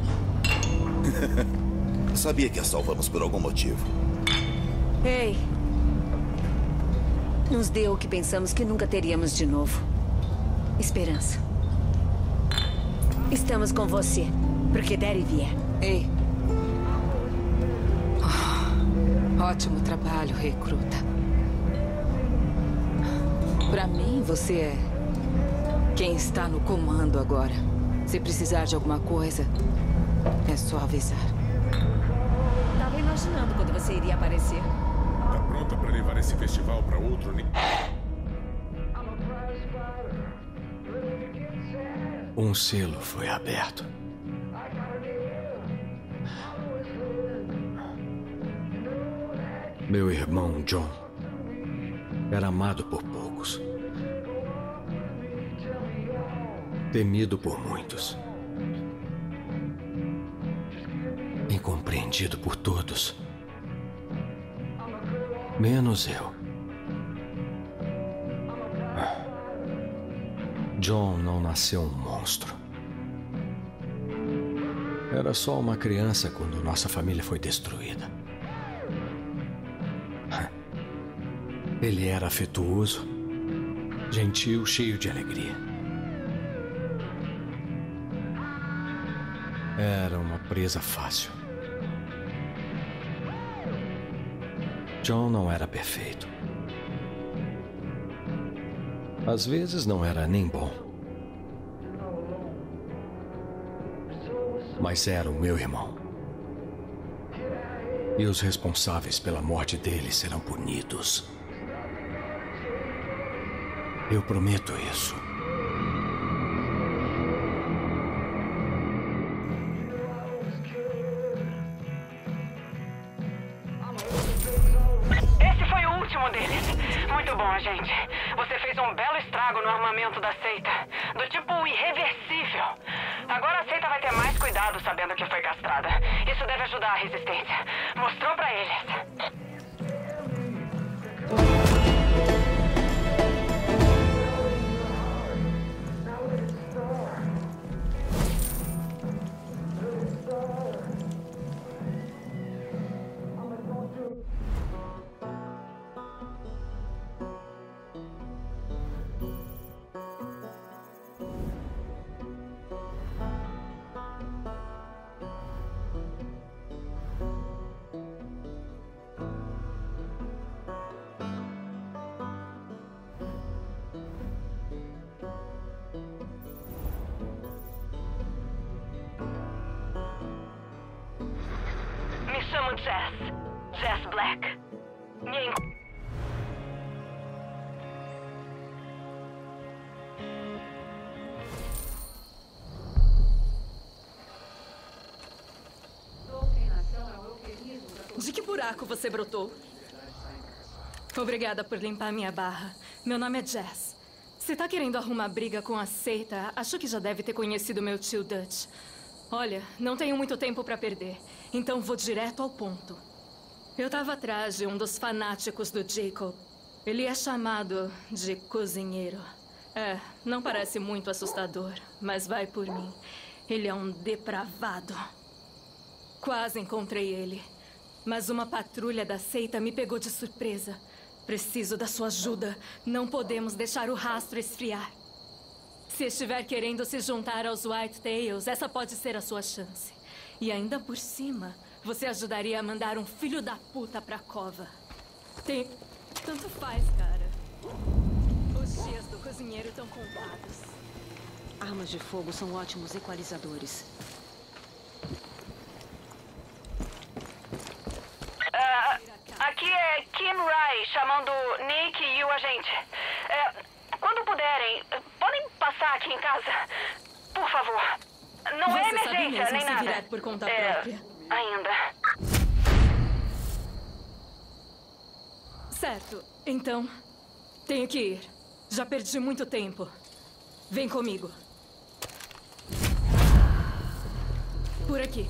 Speaker 9: Sabia que a salvamos por algum motivo.
Speaker 12: Ei. Nos deu o que pensamos que nunca teríamos de novo. Esperança. Estamos com você, porque der e vier.
Speaker 4: Ei. Ótimo trabalho, recruta. Pra mim, você é quem está no comando agora. Se precisar de alguma coisa, é só avisar.
Speaker 12: Tava imaginando quando você iria aparecer.
Speaker 10: Tá pronta pra levar esse festival pra outro nível?
Speaker 2: Um selo foi aberto. Meu irmão John era amado por poucos, temido por muitos, incompreendido por todos, menos eu. John não nasceu um monstro. Era só uma criança quando nossa família foi destruída. Ele era afetuoso, gentil, cheio de alegria. Era uma presa fácil. John não era perfeito. Às vezes não era nem bom. Mas era o meu irmão. E os responsáveis pela morte dele serão punidos. Eu prometo isso.
Speaker 8: Esse foi o último deles. Muito bom, gente. Você fez um belo estrago no armamento da seita. Do tipo irreversível. Agora a seita vai ter mais cuidado sabendo que foi castrada. Isso deve ajudar a resistência. Mostrou pra eles. chamo Jess. Jess Black.
Speaker 13: De que buraco você brotou? Obrigada por limpar minha barra. Meu nome é Jess. Se tá querendo arrumar briga com a seita, acho que já deve ter conhecido meu tio Dutch. Olha, não tenho muito tempo pra perder, então vou direto ao ponto. Eu tava atrás de um dos fanáticos do Jacob. Ele é chamado de cozinheiro. É, não parece muito assustador, mas vai por mim. Ele é um depravado. Quase encontrei ele. Mas uma patrulha da seita me pegou de surpresa. Preciso da sua ajuda. Não podemos deixar o rastro esfriar. Se estiver querendo se juntar aos Whitetails, essa pode ser a sua chance. E ainda por cima, você ajudaria a mandar um filho da puta pra cova. Tanto faz, cara. Os dias do cozinheiro estão contados.
Speaker 12: Armas de fogo são ótimos equalizadores.
Speaker 8: Aqui é Kim Rai, chamando Nick e o agente. Quando puderem, podem passar aqui em casa? Por favor. Não é emergência, nem nada.
Speaker 13: Virar por conta própria.
Speaker 8: Ainda.
Speaker 13: Certo. Então, tenho que ir. Já perdi muito tempo. Vem comigo. Por aqui.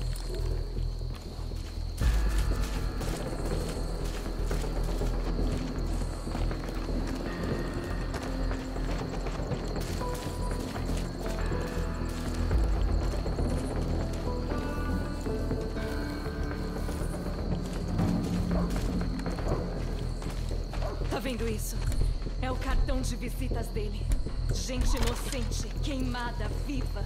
Speaker 13: vendo isso? É o cartão de visitas dele. Gente inocente, queimada, viva.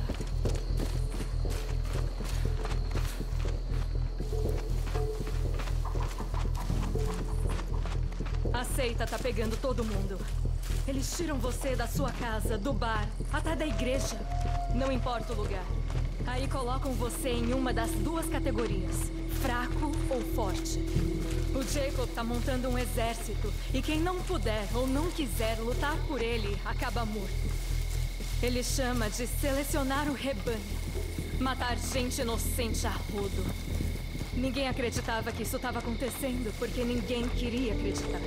Speaker 13: A seita tá pegando todo mundo. Eles tiram você da sua casa, do bar, até da igreja. Não importa o lugar. Aí colocam você em uma das duas categorias, fraco ou forte. O Jacob tá montando um exército, e quem não puder ou não quiser lutar por ele, acaba morto. Ele chama de selecionar o rebanho. Matar gente inocente a rodo. Ninguém acreditava que isso estava acontecendo, porque ninguém queria acreditar.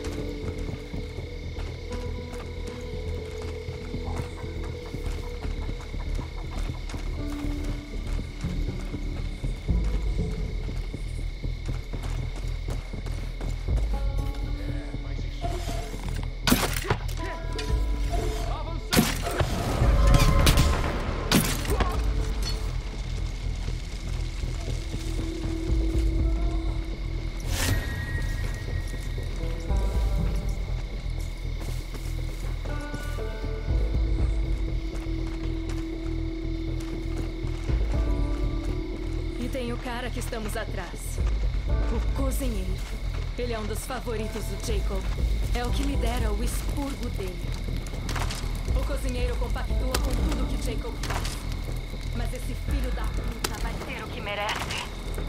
Speaker 13: Que estamos atrás. O cozinheiro. Ele é um dos favoritos do Jacob. É o que lidera o expurgo dele. O cozinheiro compactua com tudo que Jacob faz. Mas esse filho da puta vai ter o que merece.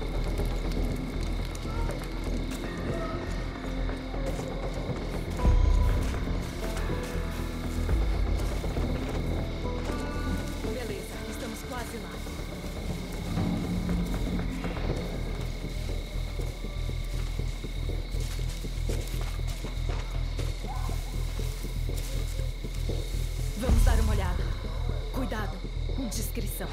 Speaker 13: Beleza, estamos quase lá. Discrição.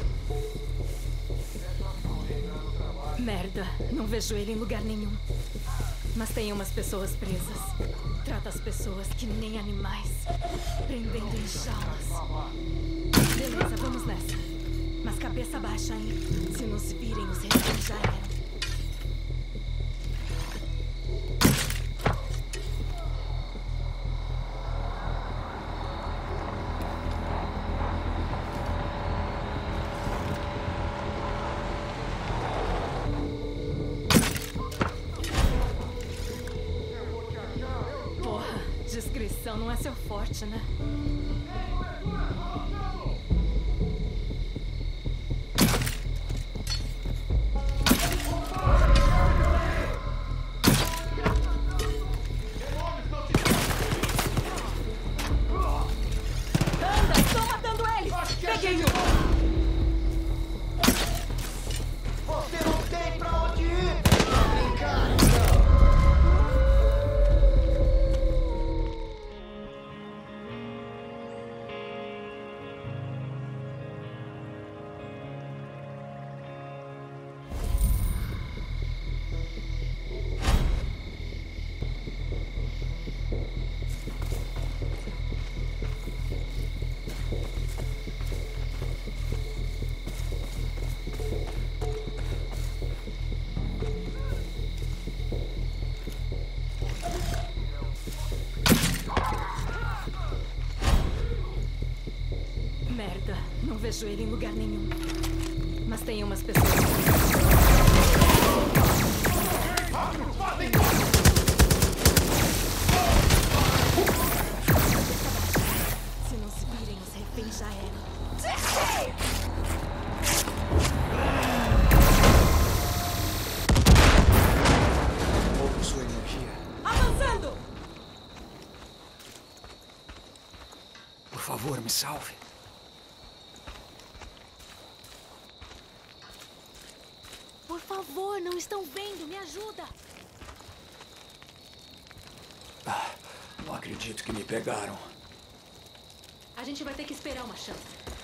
Speaker 13: Merda, não vejo ele em lugar nenhum. Mas tem umas pessoas presas. Trata as pessoas que nem animais, prendendo em jaulas. Beleza, vamos nessa. Mas cabeça baixa, hein? Se nos virem, os reféns já eram. Discrição não é seu forte, né? Anda, estou matando eles! Peguei um!
Speaker 6: Você não tem pra onde ir! Brincar, então!
Speaker 13: Merda, não vejo ele em lugar nenhum. Mas tem umas pessoas. Se não se virem, os reféns já eram.
Speaker 2: Pouco sua energia.
Speaker 13: Avançando!
Speaker 2: Por favor, me salve.
Speaker 13: Por favor, não estão vendo, me ajuda!
Speaker 2: Não acredito que me pegaram.
Speaker 13: A gente vai ter que esperar uma chance.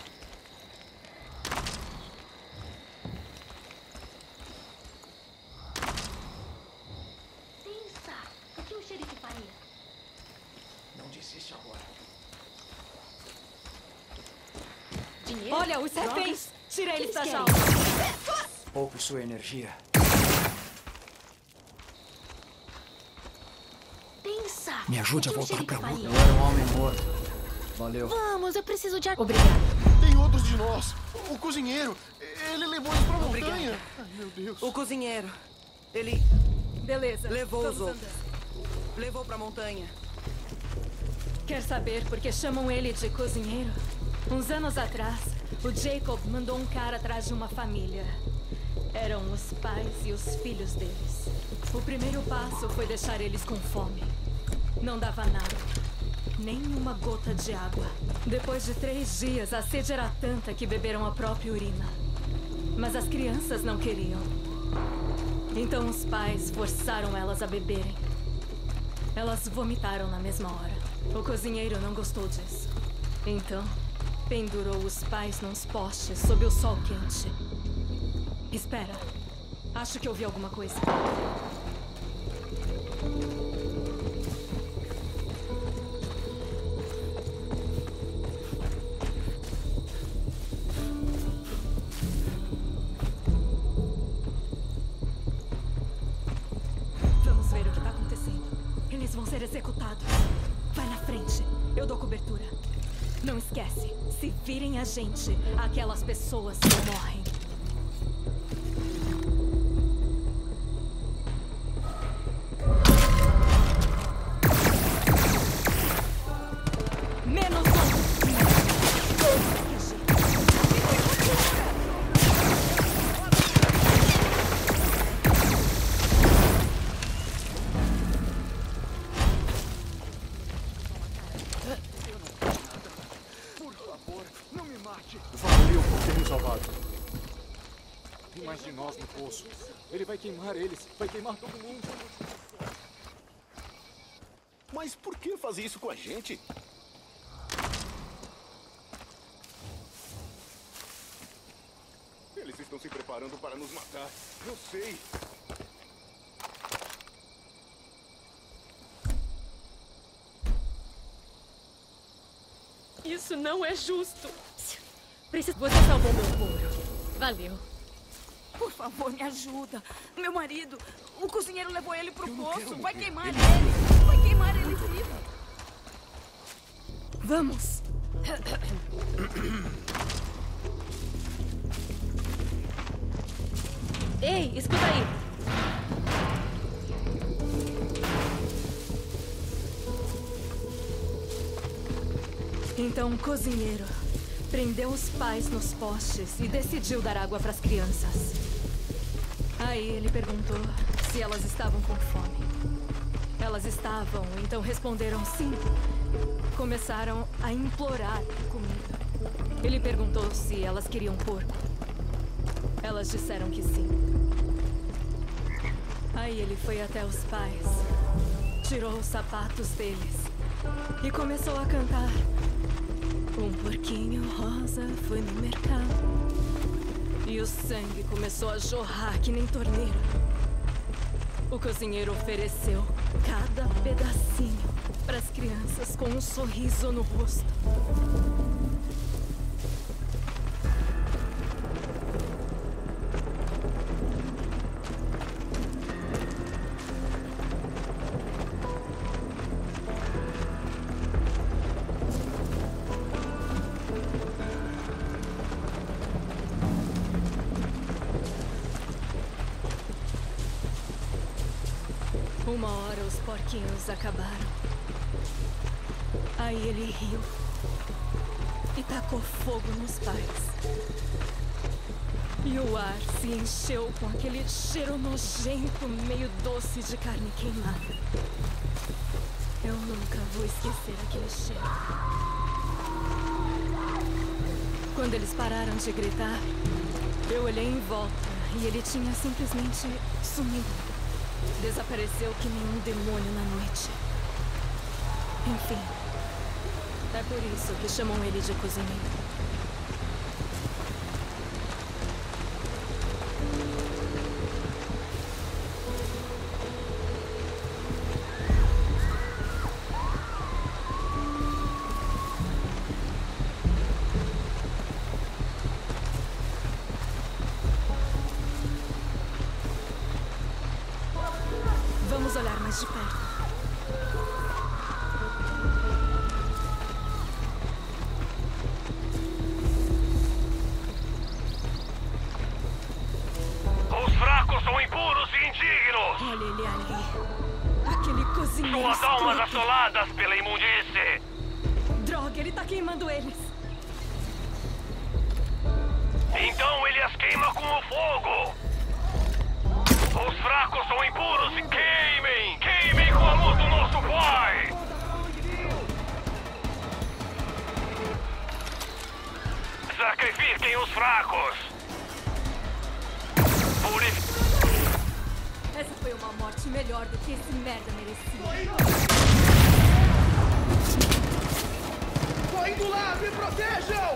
Speaker 14: Pensa, o que o xerife faria?
Speaker 2: Não desiste agora.
Speaker 14: Dinheiro?
Speaker 13: Olha, os reféns! Tira eles da jaula!
Speaker 2: Poupe sua energia.
Speaker 14: Pensa! usar.
Speaker 15: Me ajude a
Speaker 14: O que um
Speaker 15: voltar pra
Speaker 14: xerife
Speaker 15: luta.
Speaker 14: faria?
Speaker 15: Eu era um homem morto. Valeu.
Speaker 14: Vamos, eu preciso de...
Speaker 13: Obrigada.
Speaker 16: Tem outros de nós. O cozinheiro. Ele levou eles pra montanha. Ai, meu Deus.
Speaker 17: O cozinheiro. Ele...
Speaker 13: Beleza.
Speaker 17: Levou
Speaker 13: vamos
Speaker 17: os outros.
Speaker 13: andando.
Speaker 17: Levou pra montanha.
Speaker 13: Quer saber por que chamam ele de cozinheiro? Uns anos atrás, o Jacob mandou um cara atrás de uma família. Eram os pais e os filhos deles. O primeiro passo foi deixar eles com fome. Não dava nada. Nem uma gota de água. Depois de 3 dias, a sede era tanta que beberam a própria urina. Mas as crianças não queriam. Então os pais forçaram elas a beberem. Elas vomitaram na mesma hora. O cozinheiro não gostou disso. Então, pendurou os pais nos postes sob o sol quente. Espera. Acho que ouvi alguma coisa. Vamos ver o que está acontecendo. Eles vão ser executados. Vai na frente. Eu dou cobertura. Não esquece. Se virem a gente, aquelas pessoas morrem. Menos um.
Speaker 16: Por favor, não me mate.
Speaker 15: Valeu por ter me salvado.
Speaker 2: Tem mais de nós no poço. Ele vai queimar eles. Vai queimar todo mundo.
Speaker 16: Mas por que fazer isso com a gente? Eles estão se preparando para nos matar. Eu sei.
Speaker 13: Isso não é justo. Você salvou meu couro. Valeu.
Speaker 4: Por favor, me ajuda. Meu marido, o cozinheiro levou ele pro poço. Vai queimar ele. Vai queimar ele vivo.
Speaker 13: Vamos. Ei, escuta aí. Então o cozinheiro prendeu os pais nos postes e decidiu dar água para as crianças. Aí ele perguntou se elas estavam com fome. Elas estavam, então responderam sim. Começaram a implorar por comida. Ele perguntou se elas queriam porco. Elas disseram que sim. Aí ele foi até os pais, tirou os sapatos deles e começou a cantar. Um porquinho rosa foi no mercado e o sangue começou a jorrar que nem torneira. O cozinheiro ofereceu cada pedacinho para as crianças com um sorriso no rosto. Uma hora os porquinhos acabaram. Aí ele riu e tacou fogo nos pais. E o ar se encheu com aquele cheiro nojento, meio doce de carne queimada. Eu nunca vou esquecer aquele cheiro. Quando eles pararam de gritar, eu olhei em volta e ele tinha simplesmente sumido. Desapareceu que nem um demônio na noite. Enfim, é por isso que chamam ele de cozinheiro. Vamos olhar mais de perto. cozinheiro
Speaker 1: Suas almas
Speaker 13: escroto.
Speaker 1: assoladas pela imundície!
Speaker 13: Droga, ele tá queimando eles.
Speaker 1: Então ele as queima com o fogo! Os fracos são impuros e queimem! Queimem com a luz do nosso Pai! Sacrifiquem os fracos!
Speaker 13: Essa foi uma morte melhor do que esse merda merecia.
Speaker 3: Tô indo lá! Me protejam!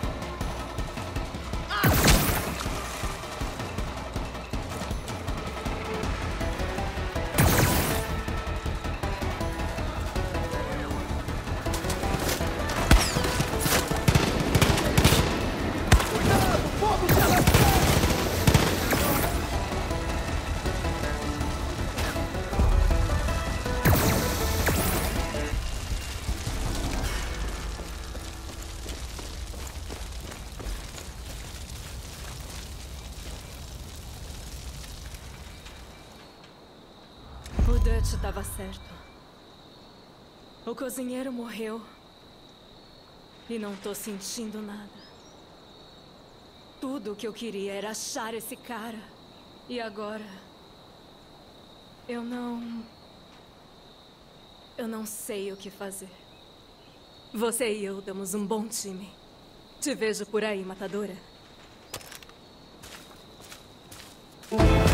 Speaker 13: O Dutch estava certo. O cozinheiro morreu. E não tô sentindo nada. Tudo o que eu queria era achar esse cara. E agora... Eu não sei o que fazer. Você e eu damos um bom time. Te vejo por aí, matadora.